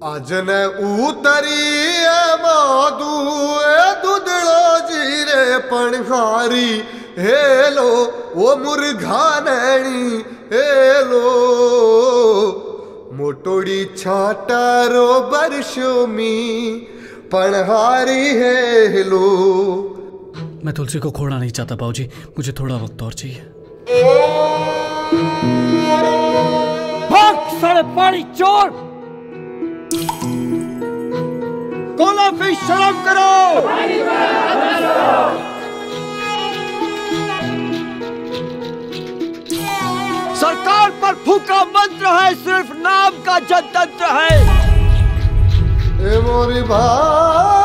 अजन उतरी मादू दुधड़ो जीरे पणहारी हेलो वो मुर्घा नैणी हेलो मोटोड़ी छाटारो बरशो में पणहारी हेलो। मैं तुलसी को खोना नहीं चाहता बाबूजी, मुझे थोड़ा वक्त और चाहिए। भाग साले पानी चोर! कोला पे शर्म करो! सरकार पर फूका मंत्र है, सिर्फ नाम का जनतंत्र है। ए मोरी भाई